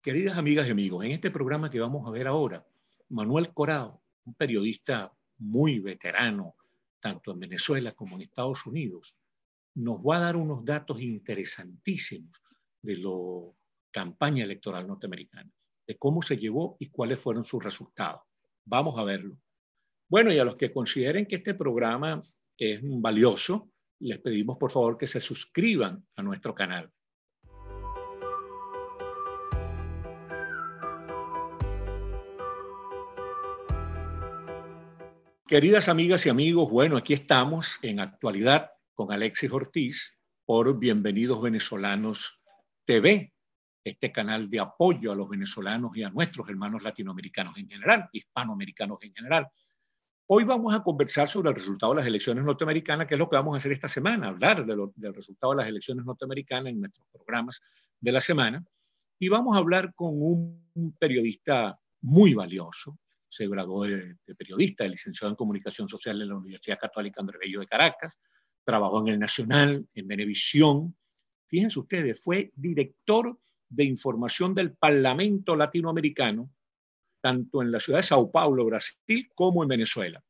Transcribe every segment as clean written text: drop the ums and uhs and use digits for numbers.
Queridas amigas y amigos, en este programa que vamos a ver ahora, Manuel Corado, un periodista muy veterano, tanto en Venezuela como en Estados Unidos, nos va a dar unos datos interesantísimos de la campaña electoral norteamericana, de cómo se llevó y cuáles fueron sus resultados. Vamos a verlo. Bueno, y a los que consideren que este programa es valioso, les pedimos por favor que se suscriban a nuestro canal. Queridas amigas y amigos, bueno, aquí estamos en Actualidad con Alexis Ortiz por Bienvenidos Venezolanos TV, este canal de apoyo a los venezolanos y a nuestros hermanos latinoamericanos en general, hispanoamericanos en general. Hoy vamos a conversar sobre el resultado de las elecciones norteamericanas, que es lo que vamos a hacer esta semana, hablar del resultado de las elecciones norteamericanas en nuestros programas de la semana. Y vamos a hablar con un periodista muy valioso. Se graduó de periodista, de licenciado en Comunicación Social en la Universidad Católica André Bello de Caracas, trabajó en El Nacional, en Venevisión. Fíjense ustedes, fue director de información del Parlamento Latinoamericano, tanto en la ciudad de Sao Paulo, Brasil, como en Venezuela.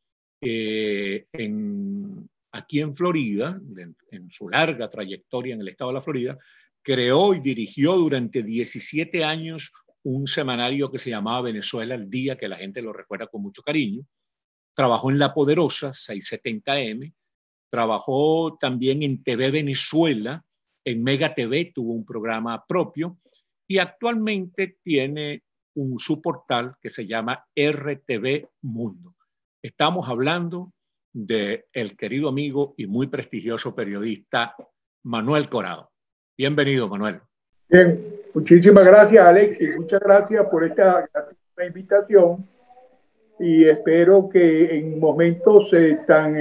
Aquí en Florida, en su larga trayectoria en el estado de la Florida, creó y dirigió durante 17 años un semanario que se llamaba Venezuela al Día, que la gente lo recuerda con mucho cariño. Trabajó en La Poderosa, 670M. Trabajó también en TV Venezuela, en Mega TV, tuvo un programa propio. Y actualmente tiene su portal que se llama RTV Mundo. Estamos hablando del querido amigo y muy prestigioso periodista Manuel Corado. Bienvenido, Manuel. Bien, muchísimas gracias, Alexis. Muchas gracias por esta invitación y espero que en momentos tan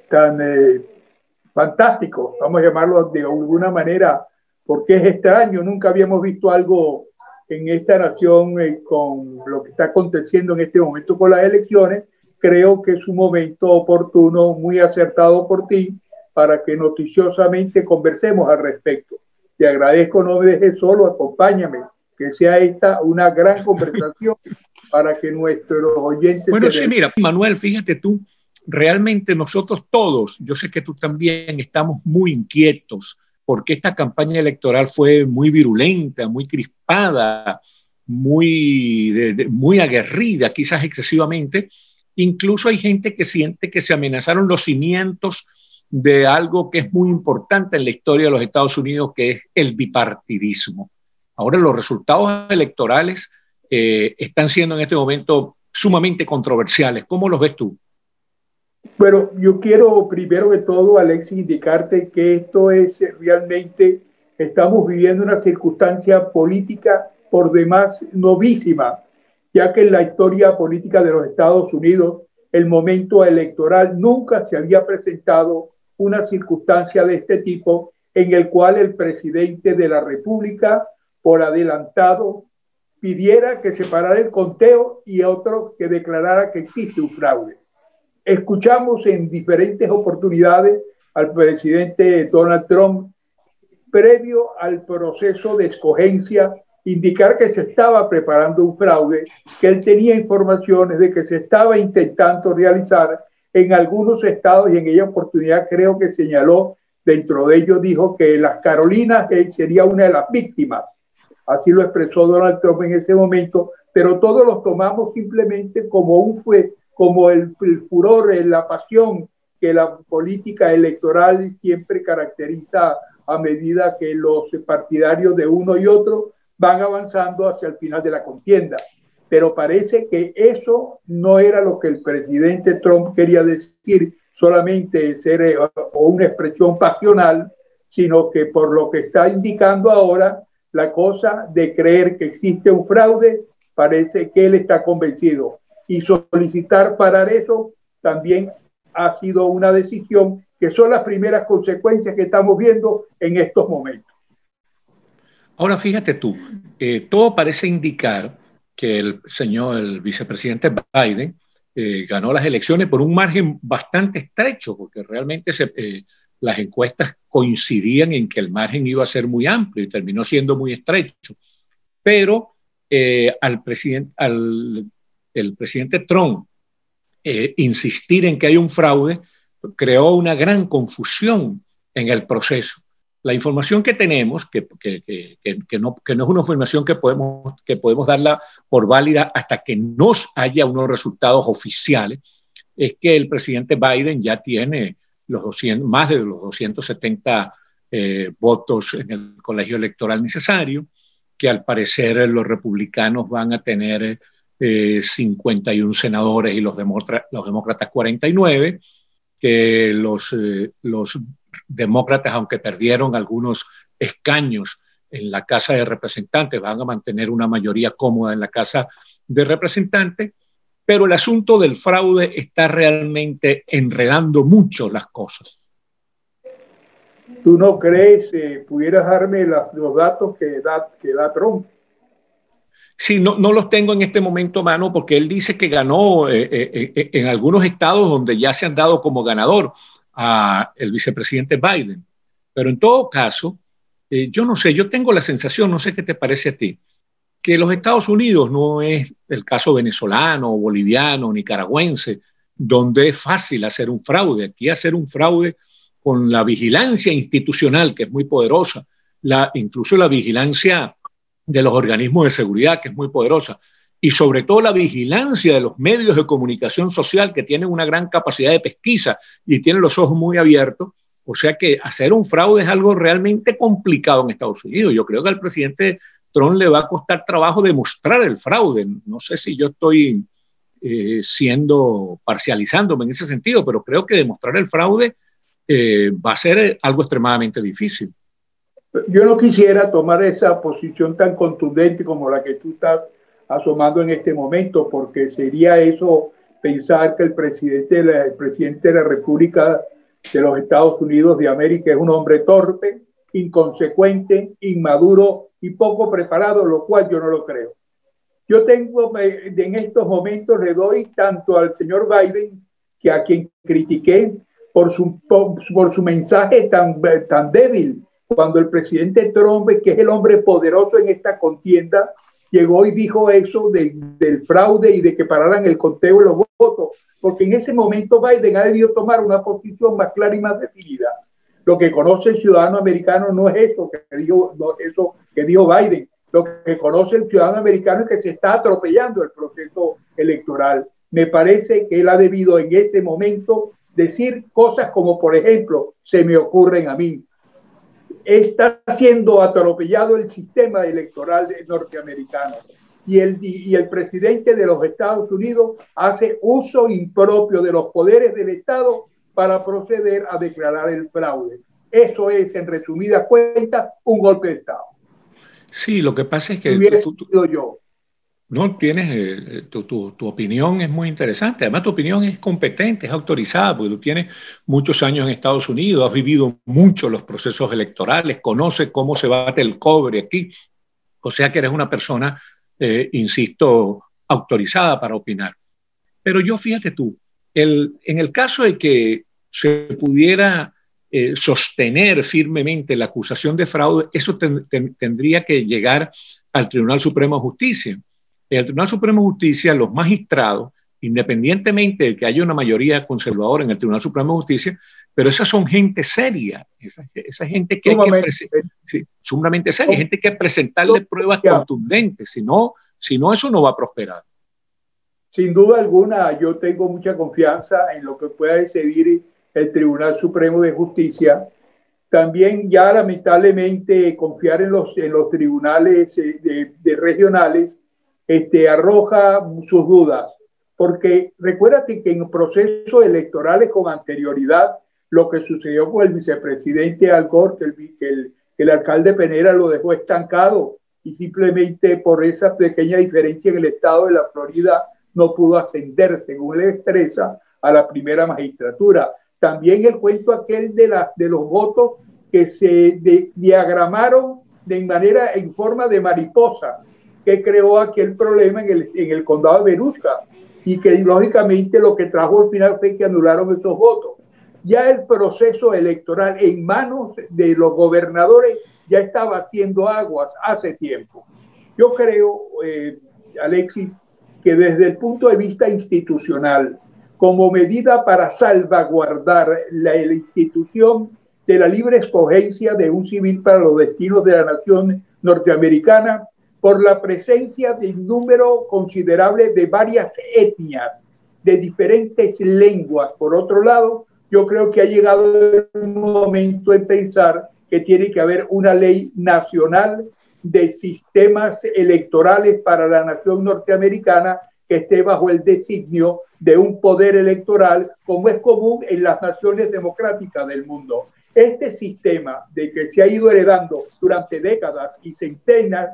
fantásticos, vamos a llamarlo de alguna manera, porque es extraño, nunca habíamos visto algo en esta nación con lo que está aconteciendo en este momento con las elecciones. Creo que es un momento oportuno, muy acertado por ti, para que noticiosamente conversemos al respecto. Te agradezco, no me dejes solo, acompáñame, que sea esta una gran conversación para que nuestros oyentes... Bueno, sí, mira, Manuel, fíjate tú, realmente nosotros todos, yo sé que tú también, estamos muy inquietos porque esta campaña electoral fue muy virulenta, muy crispada, muy aguerrida, quizás excesivamente. Incluso hay gente que siente que se amenazaron los cimientos de algo que es muy importante en la historia de los Estados Unidos, que es el bipartidismo. Ahora los resultados electorales están siendo en este momento sumamente controversiales. ¿Cómo los ves tú? Bueno, yo quiero primero que todo, Alexis, indicarte que esto es realmente, estamos viviendo una circunstancia política por demás novísima, ya que en la historia política de los Estados Unidos, el momento electoral nunca se había presentado una circunstancia de este tipo en el cual el presidente de la República, por adelantado, pidiera que se parara el conteo y otro que declarara que existe un fraude. Escuchamos en diferentes oportunidades al presidente Donald Trump, previo al proceso de escogencia, indicar que se estaba preparando un fraude, que él tenía informaciones de que se estaba intentando realizar en algunos estados, y en aquella oportunidad creo que señaló, dentro de ellos dijo que las Carolinas sería una de las víctimas. Así lo expresó Donald Trump en ese momento, pero todos los tomamos simplemente como el furor, la pasión que la política electoral siempre caracteriza a medida que los partidarios de uno y otro van avanzando hacia el final de la contienda. Pero parece que eso no era lo que el presidente Trump quería decir, solamente ser una expresión pasional, sino que por lo que está indicando ahora, la cosa de creer que existe un fraude, parece que él está convencido. Y solicitar parar eso también ha sido una decisión que son las primeras consecuencias que estamos viendo en estos momentos. Ahora fíjate tú, todo parece indicar que el vicepresidente Biden ganó las elecciones por un margen bastante estrecho, porque realmente las encuestas coincidían en que el margen iba a ser muy amplio y terminó siendo muy estrecho. Pero el presidente Trump insistir en que hay un fraude, creó una gran confusión en el proceso. La información que tenemos, que no es una información que podemos darla por válida hasta que nos haya unos resultados oficiales, es que el presidente Biden ya tiene más de los 270 votos en el colegio electoral necesario, que al parecer los republicanos van a tener 51 senadores y los demócratas 49, que los demócratas, aunque perdieron algunos escaños en la Casa de Representantes, van a mantener una mayoría cómoda en la Casa de Representantes, pero el asunto del fraude está realmente enredando mucho las cosas. ¿Tú no crees, pudieras darme los datos que da Trump? Sí, no los tengo en este momento a mano porque él dice que ganó en algunos estados donde ya se han dado como ganador a el vicepresidente Biden. Pero en todo caso, yo no sé, yo tengo la sensación, no sé qué te parece a ti, que los Estados Unidos no es el caso venezolano, boliviano, nicaragüense, donde es fácil hacer un fraude. Aquí hacer un fraude con la vigilancia institucional, que es muy poderosa, incluso la vigilancia de los organismos de seguridad, que es muy poderosa, y sobre todo la vigilancia de los medios de comunicación social, que tienen una gran capacidad de pesquisa y tienen los ojos muy abiertos. O sea que hacer un fraude es algo realmente complicado en Estados Unidos. Yo creo que al presidente Trump le va a costar trabajo demostrar el fraude. No sé si yo estoy parcializándome en ese sentido, pero creo que demostrar el fraude va a ser algo extremadamente difícil. Yo no quisiera tomar esa posición tan contundente como la que tú estás asomando en este momento, porque sería eso pensar que el presidente de la República de los Estados Unidos de América es un hombre torpe, inconsecuente, inmaduro y poco preparado, lo cual yo no lo creo. Yo en estos momentos le doy tanto al señor Biden, que a quien critiqué por su mensaje tan débil, cuando el presidente Trump, que es el hombre poderoso en esta contienda, llegó y dijo eso del fraude y de que pararan el conteo de los votos, porque en ese momento Biden ha debido tomar una posición más clara y más definida. Lo que conoce el ciudadano americano no es eso que dijo Biden. Lo que conoce el ciudadano americano es que se está atropellando el proceso electoral. Me parece que él ha debido en este momento decir cosas como, por ejemplo, se me ocurren a mí. Está siendo atropellado el sistema electoral norteamericano y el presidente de los Estados Unidos hace uso impropio de los poderes del Estado para proceder a declarar el fraude. Eso es, en resumidas cuentas, un golpe de Estado. Sí, lo que pasa es que yo. No tienes, tu opinión es muy interesante. Además, tu opinión es competente, es autorizada, porque tú tienes muchos años en Estados Unidos, has vivido mucho los procesos electorales, conoces cómo se bate el cobre aquí. O sea que eres una persona, insisto, autorizada para opinar. Pero yo, fíjate tú, en el caso de que se pudiera sostener firmemente la acusación de fraude, eso tendría que llegar al Tribunal Supremo de Justicia. El Tribunal Supremo de Justicia, los magistrados, independientemente de que haya una mayoría conservadora en el Tribunal Supremo de Justicia, pero esas son gente seria, esa gente que sumamente seria, gente que presentarle pruebas contundentes, si no eso no va a prosperar. Sin duda alguna, yo tengo mucha confianza en lo que pueda decidir el Tribunal Supremo de Justicia. También ya lamentablemente confiar en los tribunales de regionales arroja sus dudas, porque recuérdate que en procesos electorales con anterioridad, lo que sucedió con el vicepresidente Al Gore, que el alcalde Penera lo dejó estancado y simplemente por esa pequeña diferencia en el estado de la Florida no pudo ascender, según él expresa, a la primera magistratura. También el cuento aquel de los votos que se diagramaron en forma de mariposa, que creó aquel problema en el condado de Berusca y que lógicamente lo que trajo al final fue que anularon esos votos. Ya el proceso electoral en manos de los gobernadores ya estaba haciendo aguas hace tiempo. Yo creo, Alexis, que desde el punto de vista institucional, como medida para salvaguardar la institución de la libre escogencia de un civil para los destinos de la nación norteamericana, por la presencia de un número considerable de varias etnias, de diferentes lenguas. Por otro lado, yo creo que ha llegado el momento de pensar que tiene que haber una ley nacional de sistemas electorales para la nación norteamericana que esté bajo el designio de un poder electoral, como es común en las naciones democráticas del mundo. Este sistema de que se ha ido heredando durante décadas y centenas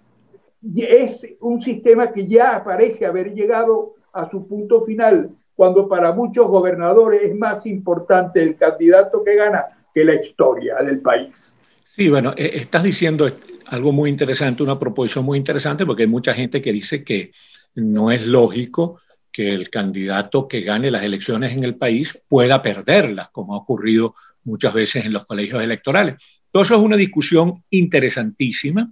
es un sistema que ya parece haber llegado a su punto final, cuando para muchos gobernadores es más importante el candidato que gana que la historia del país. Sí, bueno, estás diciendo algo muy interesante, una proposición muy interesante, porque hay mucha gente que dice que no es lógico que el candidato que gane las elecciones en el país pueda perderlas, como ha ocurrido muchas veces en los colegios electorales. Todo eso es una discusión interesantísima.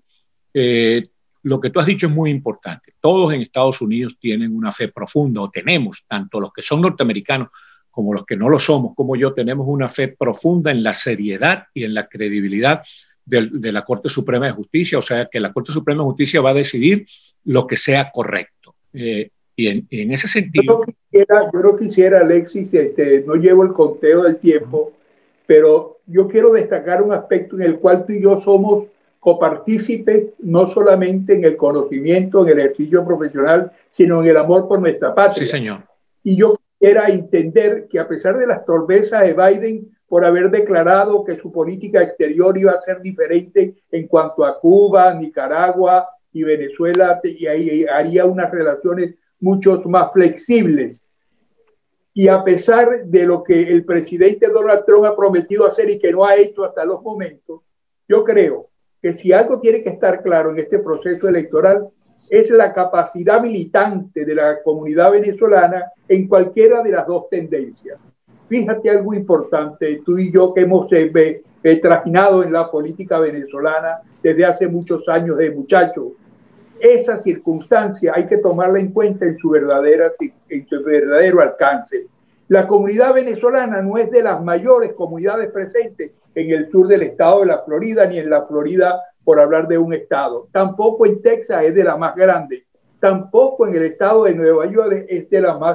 Lo que tú has dicho es muy importante. Todos en Estados Unidos tienen una fe profunda, o tenemos, tanto los que son norteamericanos como los que no lo somos, como yo, tenemos una fe profunda en la seriedad y en la credibilidad de la Corte Suprema de Justicia, o sea, que la Corte Suprema de Justicia va a decidir lo que sea correcto. Y en ese sentido... Yo no quisiera, Alexis, no llevo el conteo del tiempo, pero yo quiero destacar un aspecto en el cual tú y yo somos copartícipes, no solamente en el conocimiento, en el ejercicio profesional, sino en el amor por nuestra patria. Sí, señor. Y yo quisiera entender que a pesar de las torpezas de Biden por haber declarado que su política exterior iba a ser diferente en cuanto a Cuba, Nicaragua y Venezuela, y ahí haría unas relaciones mucho más flexibles. Y a pesar de lo que el presidente Donald Trump ha prometido hacer y que no ha hecho hasta los momentos, yo creo que si algo tiene que estar claro en este proceso electoral es la capacidad militante de la comunidad venezolana en cualquiera de las dos tendencias. Fíjate algo importante, tú y yo que hemos trajinado en la política venezolana desde hace muchos años de muchachos. Esa circunstancia hay que tomarla en cuenta en su verdadero alcance. La comunidad venezolana no es de las mayores comunidades presentes en el sur del estado de la Florida, ni en la Florida, por hablar de un estado. Tampoco en Texas es de la más grande. Tampoco en el estado de Nueva York es de las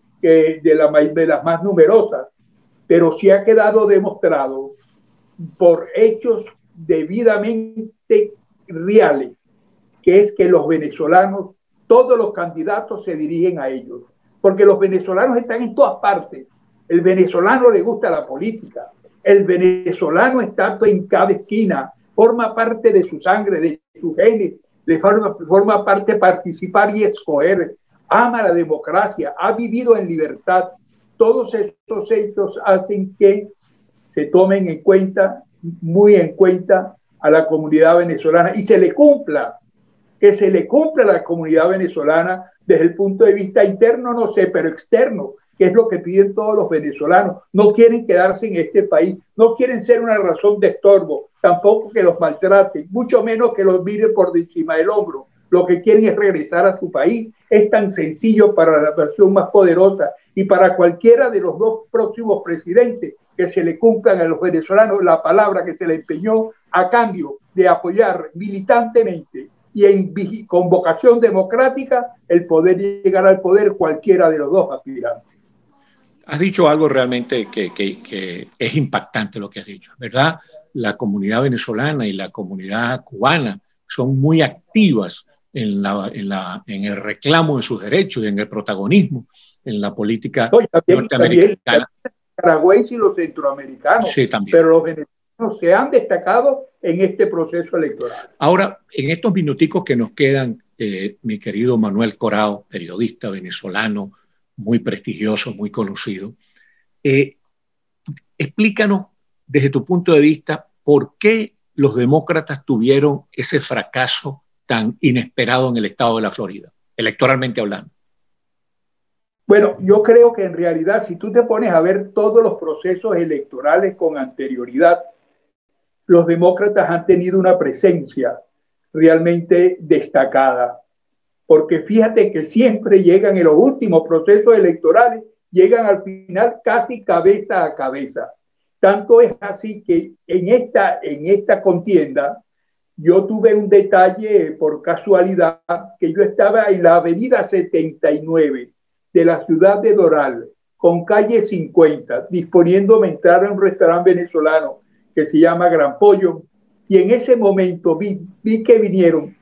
más numerosas. Pero sí ha quedado demostrado por hechos debidamente reales, que es que los venezolanos, todos los candidatos se dirigen a ellos, porque los venezolanos están en todas partes. El venezolano le gusta la política, el venezolano está en cada esquina, forma parte de su sangre, de su genes, forma parte participar y escoger, ama la democracia, ha vivido en libertad. Todos estos hechos hacen que se tomen en cuenta, muy en cuenta, a la comunidad venezolana y se le cumpla, que se le cumpla a la comunidad venezolana desde el punto de vista interno, no sé, pero externo, que es lo que piden todos los venezolanos. No quieren quedarse en este país, no quieren ser una razón de estorbo, tampoco que los maltraten, mucho menos que los miren por encima del hombro. Lo que quieren es regresar a su país. Es tan sencillo para la nación más poderosa y para cualquiera de los dos próximos presidentes que se le cumplan a los venezolanos la palabra que se le empeñó a cambio de apoyar militantemente y con vocación democrática el poder llegar al poder cualquiera de los dos aspirantes. Has dicho algo realmente que es impactante lo que has dicho, ¿verdad? La comunidad venezolana y la comunidad cubana son muy activas en el reclamo de sus derechos y en el protagonismo en la política norteamericana. También los nicaragüenses y los centroamericanos, sí, también. Pero los venezolanos se han destacado en este proceso electoral. Ahora, en estos minuticos que nos quedan, mi querido Manuel Corao, periodista venezolano, muy prestigioso, muy conocido, explícanos desde tu punto de vista por qué los demócratas tuvieron ese fracaso tan inesperado en el estado de la Florida, electoralmente hablando. Bueno, yo creo que en realidad, si tú te pones a ver todos los procesos electorales con anterioridad, los demócratas han tenido una presencia realmente destacada. Porque fíjate que siempre llegan en los últimos procesos electorales, llegan al final casi cabeza a cabeza. Tanto es así que en esta contienda yo tuve un detalle por casualidad, que yo estaba en la avenida 79 de la ciudad de Doral, con calle 50, disponiéndome a entrar a un restaurante venezolano que se llama Gran Pollo, y en ese momento vi que vinieron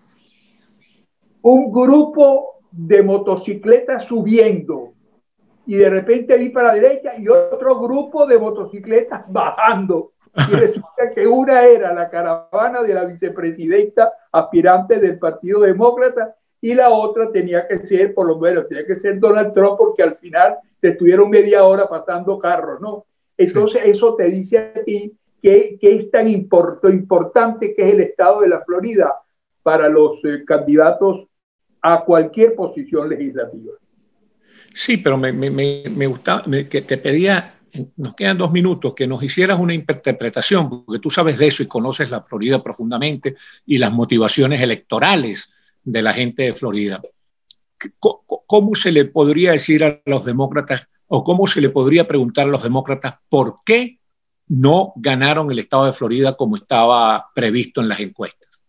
un grupo de motocicletas subiendo, y de repente vi para la derecha y otro grupo de motocicletas bajando. Y resulta que una era la caravana de la vicepresidenta aspirante del Partido Demócrata y la otra tenía que ser, por lo menos, tenía que ser Donald Trump, porque al final estuvieron media hora pasando carros, ¿no? Entonces, sí, eso te dice a ti que es tan importante que es el estado de la Florida para los candidatos a cualquier posición legislativa. Sí, pero me gustaba, que te pedía, nos quedan 2 minutos, que nos hicieras una interpretación, porque tú sabes de eso y conoces la Florida profundamente y las motivaciones electorales de la gente de Florida. ¿Cómo se le podría decir a los demócratas, o cómo se le podría preguntar a los demócratas por qué no ganaron el estado de Florida como estaba previsto en las encuestas?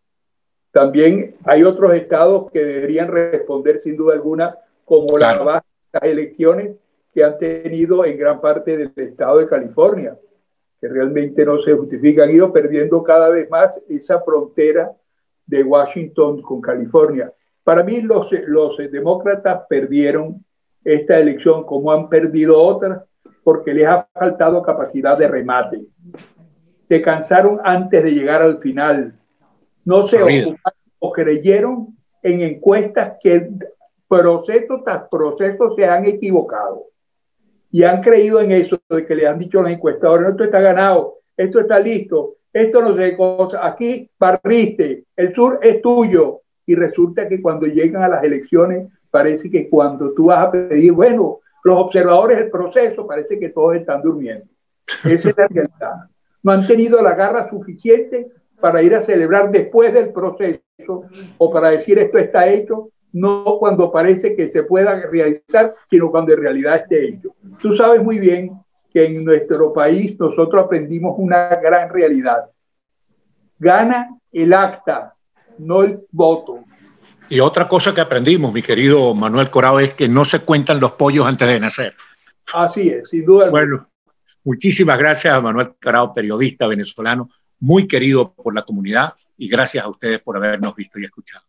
También hay otros estados que deberían responder sin duda alguna, como claro, las elecciones que han tenido en gran parte del estado de California, que realmente no se justifican, han ido perdiendo cada vez más esa frontera de Washington con California. Para mí los demócratas perdieron esta elección, como han perdido otras, porque les ha faltado capacidad de remate. Se cansaron antes de llegar al final. No se ocuparon o creyeron en encuestas que proceso tras proceso se han equivocado. Y han creído en eso, de que le han dicho a los encuestadores: esto está ganado, esto está listo, esto no sé cosa, aquí barriste, el sur es tuyo. Y resulta que cuando llegan a las elecciones, parece que cuando tú vas a pedir, bueno, los observadores del proceso, parece que todos están durmiendo. Esa es la realidad. No han tenido la garra suficiente para ir a celebrar después del proceso, o para decir esto está hecho, no cuando parece que se pueda realizar, sino cuando en realidad esté hecho. Tú sabes muy bien que en nuestro país nosotros aprendimos una gran realidad. Gana el acta, no el voto. Y otra cosa que aprendimos, mi querido Manuel Corao, es que no se cuentan los pollos antes de nacer. Así es, sin duda. Bueno, muchísimas gracias a Manuel Corao, periodista venezolano, muy querido por la comunidad, y gracias a ustedes por habernos visto y escuchado.